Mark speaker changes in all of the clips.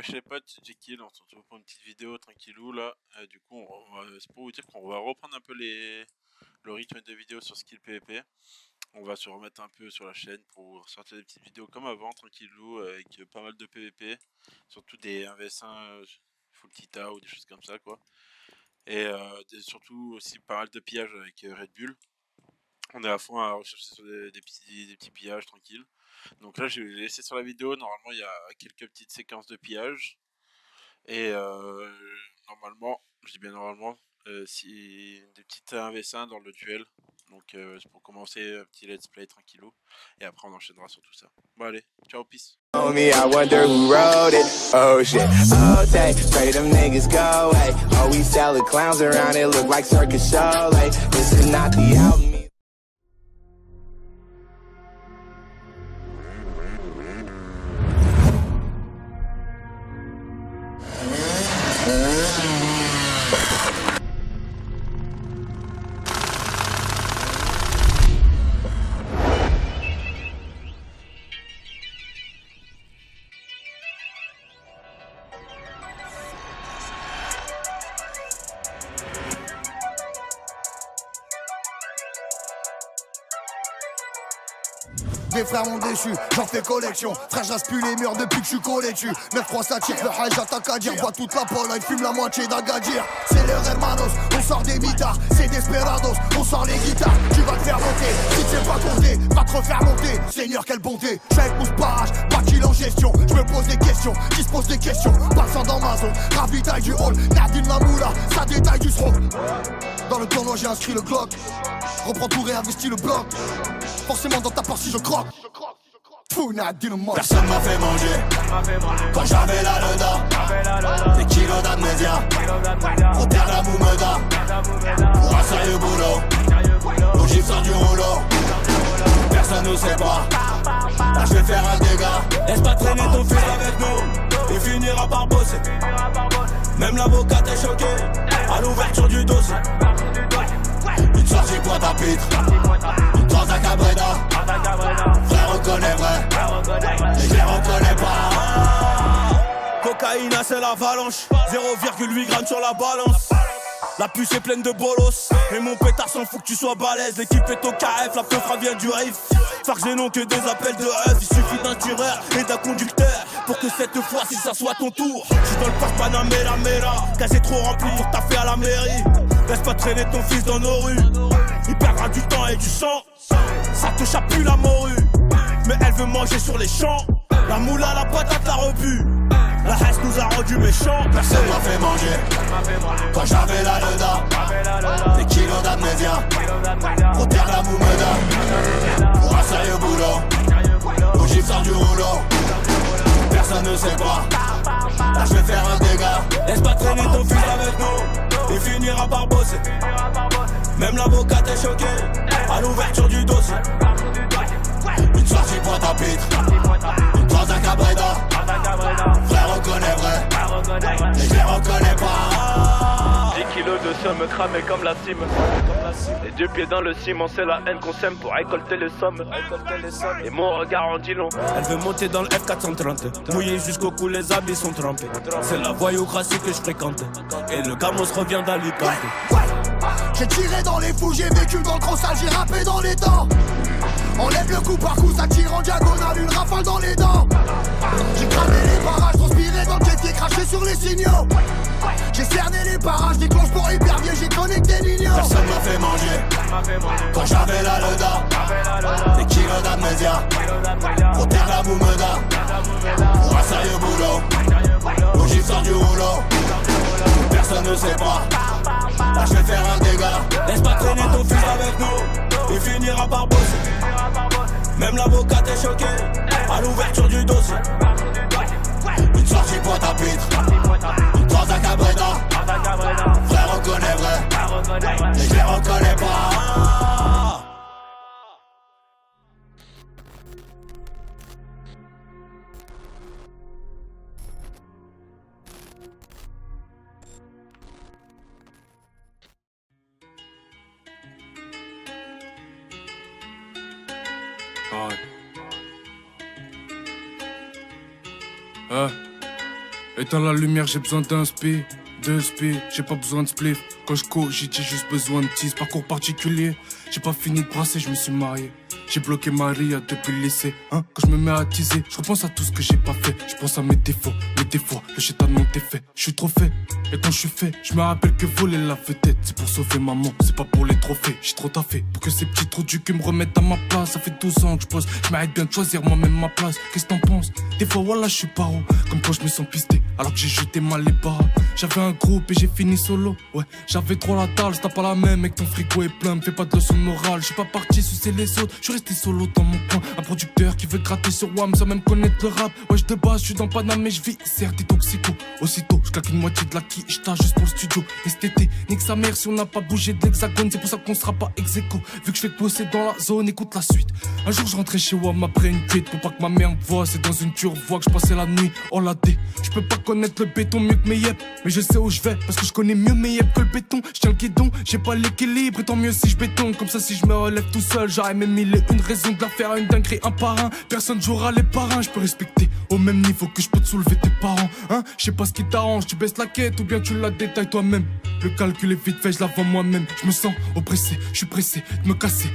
Speaker 1: Wesh les potes, c'est Jekyll, on se retrouve pour une petite vidéo tranquillou là. Du coup, c'est pour vous dire qu'on va reprendre un peu le rythme des vidéos sur Skill PvP. On va se remettre un peu sur la chaîne pour sortir des petites vidéos comme avant, tranquillou, avec pas mal de PvP. Surtout des 1vs1 full Tita ou des choses comme ça quoi. Et surtout aussi pas mal de pillages avec Red Bull. On est à fond à rechercher sur des petits pillages tranquilles. Donc là, je vais laisser sur la vidéo. Normalement, il y a quelques petites séquences de pillage. Et normalement, je dis bien normalement, si des petites 1v1 dans le duel. Donc c'est pour commencer un petit let's play tranquillou. Et après, on enchaînera sur tout ça. Bon, allez, ciao, peace.
Speaker 2: Me, I wonder who wrote it. Oh shit. Oh, day, pray them niggas go. Hey, oh, we sell the clowns around it. Look like circus show. Like, this is not the album.
Speaker 3: Des frères m'ont déçu, j'en fais collection. Frère, j'rase plus les murs depuis que je suis collé dessus. 9-3 ça tire, le high j'attaque à dire. Bois toute la pole, il fume la moitié d'Agadir. C'est les hermanos, on sort des mitards. C'est desperados, on sort les guitares. Tu vas te faire monter, si tu sais pas compter, va te refaire monter. Seigneur, quelle bonté, j'suis avec mouspage, pas qu'il en gestion. J'me pose des questions, qui se pose des questions. Passant dans ma zone, ravitaille du hall. Nadine Mamoula, ça détaille du stroke. Dans le tournoi j'ai inscrit le Glock. Reprends tout, réinvestis le bloc. Forcément dans ta partie je croque.
Speaker 2: Personne m'a fait manger. Quand j'avais là le dos, des kilos d'amnésia. On perd la moumeda. Pour un sérieux boulot, nos gifs sortent du rouleau. Personne ne sait pas. Là je vais faire un dégât.
Speaker 4: Laisse pas traîner ton fils avec nous. Il finira par bosser. Même l'avocat est choqué à l'ouverture du dossier.
Speaker 2: Une sortie pointe à pitre, une transac à Breda. Frère reconnaît vrai, et je les reconnais pas.
Speaker 4: Cocaïne, c'est l'avalanche. 0,8 grammes sur la balance. La puce est pleine de bolos. Et mon pétard s'en fout que tu sois balèze. L'équipe est au KF, la peufra vient du riff. Farc j'ai non que des appels de œuf. Il suffit d'un tireur et d'un conducteur pour que cette fois-ci ça soit ton tour. J'suis dans le parc Panamera Mera, casé trop rempli pour taffer à la mairie. Laisse pas traîner ton fils dans nos rues. Il perdra du temps et du sang. Ça te chape plus la morue. Mais elle veut manger sur les champs. La moula, la patate, la rebut. La haine nous a rendu méchants.
Speaker 2: Personne m'a fait manger. Quand j'avais là le dos, des kilos d'amnésia. On perd la moumeda. Pour un sérieux boulot, nos gifs sortent du rouleau. Personne ne sait pas. Là je vais faire un dégât.
Speaker 4: Laisse pas traîner ton fils avec nous. Il finira par bosser. Même l'avocat est choqué à l'ouverture du dossier.
Speaker 2: Une sortie pointe à pitre, une transac à Breda. Frère reconnaît vrai, et je les reconnais pas.
Speaker 5: 10 kilos de somme cramé comme la cime. Les deux pieds dans le ciment, c'est la haine qu'on sème pour récolter les sommes. Et mon regard en dit long.
Speaker 4: Elle veut monter dans le F430. Mouillé jusqu'au cou, les habits sont trempés. C'est la voyoucratie que je fréquente. Et le gamos revient d'Alicante.
Speaker 3: J'ai tiré dans les fous, j'ai vécu dans le gros sale, j'ai rappé dans les dents. On lève le coup par coup, ça tire en diagonale, une rafale dans les dents. J'ai cramé les barrages, transpiré dans le jet, craché sur les signaux. J'ai cerné les barrages, déclenche pour hypervier, j'ai connecté l'igno.
Speaker 2: Personne m'a fait manger. Quand j'avais là le dos, des kilos d'amnésia. On perd la moumeda. Pour un sérieux boulot, nos gifs sortent du rouleau. Personne ne sait pas. Là je vais faire un dégât.
Speaker 4: Laisse pas traîner ton fils avec nous. Il finira par bosser. Même l'avocat est choqué à l'ouverture du dossier.
Speaker 2: Une sortie pointe à pitre, une transac à Breda. Frère reconnaît vrai, et je les reconnais pas.
Speaker 6: Éteins la lumière, j'ai besoin d'un spi, de spi, j'ai pas besoin de spliff. Quand je cogite, j'ai juste besoin de tease. Parcours particulier, j'ai pas fini de brasser, je me suis marié. J'ai bloqué Maria depuis le lycée, hein. Quand je me mets à teaser, je repense à tout ce que j'ai pas fait. Je pense à mes défauts, le chétan m'ont fait. Je suis trop fait, et quand je suis fait, je me rappelle que voler la vedette, c'est pour sauver maman, c'est pas pour les trophées. J'ai trop taffé pour que ces petits trous du cul me remettent à ma place. Ça fait 12 ans que je pose, je m'arrête bien de choisir moi-même ma place. Qu'est-ce que t'en penses? Des fois, voilà, je suis paro, comme quand je me sens pisté, alors que j'ai jeté mal les barres. J'avais un groupe et j'ai fini solo, ouais. J'avais trop la dalle, c'est pas la même, mec, ton frigo est plein, me fais pas de leçon de morale. Je suis pas parti sucer les autres, je suis resté solo dans mon coin. Un producteur qui veut gratter sur WAM sans même connaître le rap. Wesh de base, je suis dans Paname et je vis, certes, des toxico. Aussitôt, je claque une moitié de la quicheta juste pour le studio. STT, nique sa mère si on n'a pas bougé de l'hexagone, c'est pour ça qu'on sera pas ex-aequo. Vu que je fais bosser dans la zone, écoute la suite. Un jour, je rentrais chez WAM après une cuite pour pas que ma mère me voie. C'est dans une turvoie que je passais la nuit, oh la dé. Je peux pas connaître le béton mieux que mes yep, mais je sais où je vais parce que je connais mieux mes yep que le béton. Je tiens le guidon, j'ai pas l'équilibre et tant mieux si je béton. Comme ça, si je me relève tout seul, j'aurais même mille et une raison de la faire une dinguerie un par un. Personne jouera les parrains, je peux respecter au même niveau que je peux te soulever tes parents, hein. Je sais pas ce qui t'arrange, tu baisses la quête ou bien tu la détailles toi-même. Le calcul est vite fait, je la vends moi-même. Je me sens oppressé, je suis pressé de me casser.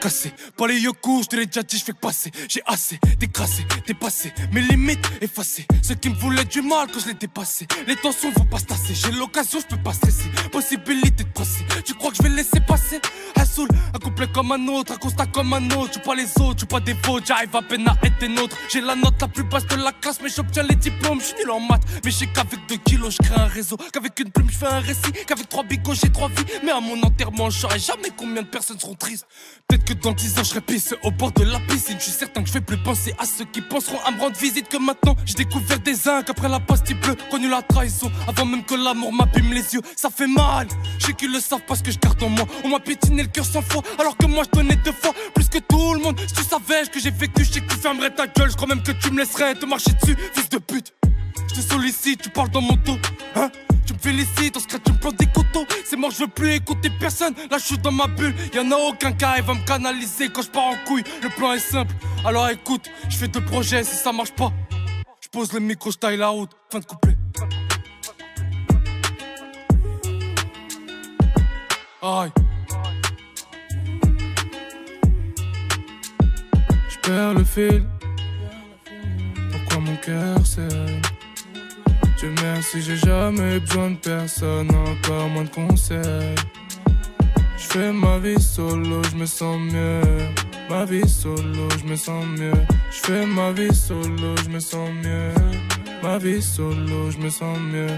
Speaker 6: Pas les yoku, je te l'ai déjà dit, je fais que passer. J'ai assez décrassé, dépassé, mes limites effacées. Ceux qui me voulaient du mal quand je l'ai dépassé. Les tensions vont pas se tasser, j'ai l'occasion, je peux pas stresser. Possibilité de passer, tu crois que je vais laisser passer? Soul, un couplet comme un autre, un constat comme un autre. Tu pas les autres, tu pas des vôtres, j'arrive à peine à être des nôtres. J'ai la note la plus basse de la classe, mais j'obtiens les diplômes. Je suis nul en maths, mais je sais qu'avec 2 kilos, je crée un réseau. Qu'avec une plume, je fais un récit. Qu'avec 3 bigots, j'ai 3 vies. Mais à mon enterrement, je saurais jamais combien de personnes seront tristes. Peut-être que dans 10 ans, je serai pissé au bord de la piscine. Je suis certain que je vais plus penser à ceux qui penseront à me rendre visite que maintenant. J'ai découvert des zincs après la pastille bleue, connu la trahison. Avant même que l'amour m'abîme les yeux, ça fait mal. Je sais qu'ils le savent parce que je garde en moi. On m'a piétiné le cœur 100 fois, alors que moi je donnais 2 fois plus que tout le monde. Si tu savais ce que j'ai vécu, je sais que tu fermerais ta gueule. Je crois même que tu me laisserais te marcher dessus, fils de pute. Je te sollicite, tu parles dans mon dos, hein. Tu me félicites, on se crée, tu me plantes des couteaux. C'est mort, je veux plus écouter personne. Là je suis dans ma bulle, y'en a aucun qui arrive à me canaliser. Quand je pars en couille, le plan est simple. Alors écoute, je fais 2 projets, si ça marche pas, je pose le micro, je taille la route. Fin de couplet. Aïe. Je perds le fil. Pourquoi mon cœur saigne? Dieu merci, j'ai jamais besoin de personne, encore moins de conseils. Je fais ma vie solo, je me sens mieux. Ma vie solo, je me sens mieux. Je fais ma vie solo, je me sens mieux. Ma vie solo, je me sens mieux.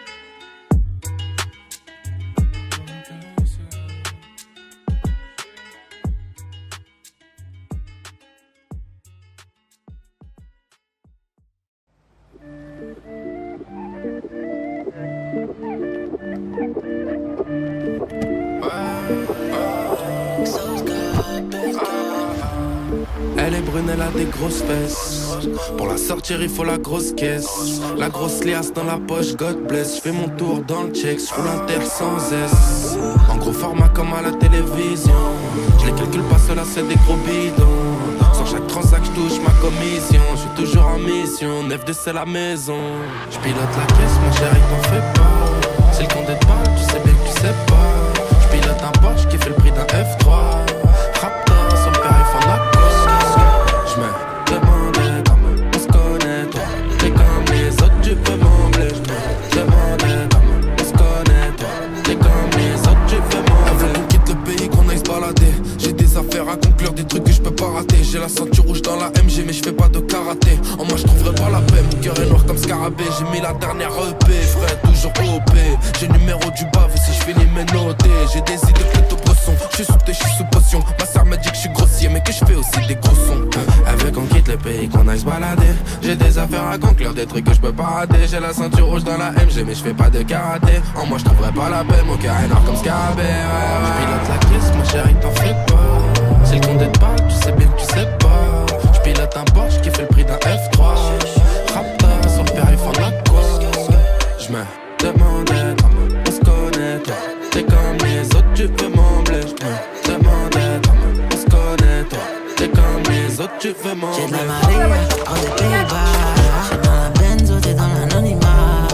Speaker 7: Elle est brune, elle a des grosses fesses. Pour la sortir, il faut la grosse caisse. La grosse liasse dans la poche, God bless. J'fais mon tour dans le check, j'roule un terre sans S. En gros format comme à la télévision. Je les calcule pas, cela c'est des gros bidons. Sur chaque transac, j'touche ma commission. J'suis toujours en mission, 9 de c'est la maison. J'pilote la caisse, ma chérie, t'en fais pas. C'est le compte des balles, tu sais bien que tu sais pas. J'pilote un Porsche qui fait le prix d'un F3. Raptor, son père il faut la je me demandais comment on se connaît, toi. T'es comme les autres, tu peux m'embler. Je me demandais comment on se connaît, toi. T'es comme les autres, tu peux m'embler. Elle veut qu'on quitte le pays, qu'on aille se balader. J'ai des affaires à conclure, des trucs que je peux pas rater. J'ai la ceinture rouge dans la MG, mais je fais pas de karaté. En moi je trouverai pas la paix, mon cœur est noir comme scarabée. J'ai mis la dernière EP, frère, toujours OP. J'ai le numéro du bave si je finis mes notés. J'ai des idées plutôt bresson. Je suis sous thé, je suis sous potion. Ma sœur m'a dit que je suis grossier, mais que je fais aussi des gros sons. Elle veut qu'on quitte le pays, qu'on aille se balader. J'ai des affaires à conclure, des trucs que je peux pas rater. J'ai la ceinture rouge dans la MG, mais je fais pas de karaté. En moi je trouverai pas la paix, mon cœur est noir comme scarabée. Je pilote la caisse, ma chérie, t'en fais pas. C'est le compte des balles, tu sais bien que tu sais pas. Je pilote un Porsche qui fait le prix d'un F3. Raptor, son père il font la quoi. Je me demandais comment on se connaît, toi. T'es comme les autres, tu peux m'embler. Je me demandais comment on se connaît, toi. T'es comme les autres, tu veux m'embler.
Speaker 8: J'ai de la Maria, hors des Pays-Bas. J'suis dans la Benzo, t'es dans l'anonymat.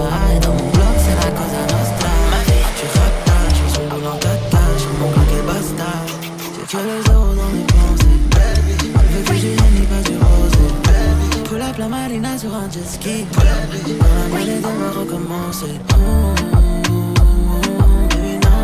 Speaker 8: c'est baby non.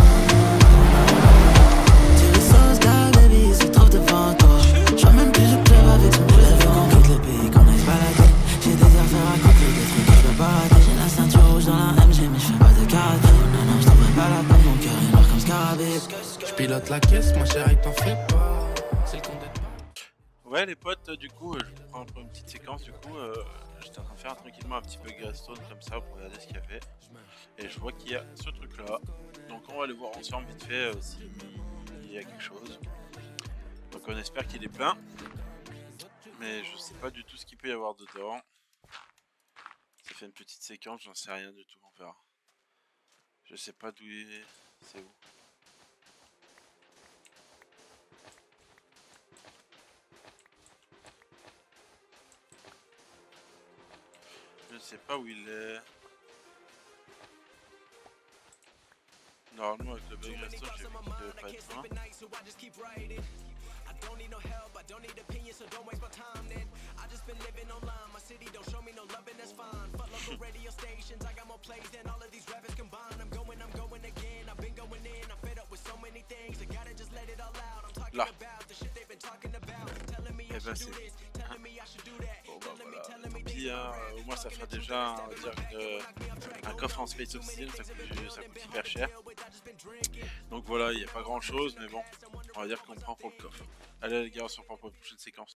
Speaker 8: Tiré sauce gars baby, il se trouve devant toi. J'vois même plus le club avec son bleu. On quitte le pays, qu'on aille se balader. J'ai des affaires à raconter, des trucs que je peux pas rater. J'ai la ceinture rouge dans la MG, mais je fais pas de karaté. Non, non, je t'en ferai pas la peine, mon cœur est noir comme scarabée.
Speaker 7: Je pilote la caisse, ma chérie, t'en fais pas. C'est le compte de...
Speaker 1: Ouais les potes, du coup, je prends une petite séquence, du coup, j'étais en train de faire tranquillement un petit peu Gravestone comme ça pour regarder ce qu'il y avait. Et je vois qu'il y a ce truc là, donc on va aller voir ensemble vite fait s'il y a quelque chose. Donc on espère qu'il est plein, mais je sais pas du tout ce qu'il peut y avoir dedans. Ça fait une petite séquence, j'en sais rien du tout, on verra. Je sais pas d'où il est, c'est où. Je sais pas où il est. Normalement avec le bug resto j'ai vu qu'il devait pas être loin. Là. Et ben c'est... Bon bah voilà, tant pis hein, au moins ça fera déjà on va dire un coffre en Space of Steel, ça coûte hyper cher. Donc voilà, il n'y a pas grand chose mais bon, on va dire qu'on prend pour le coffre. Allez les gars, on se reprend pour une prochaine séquence.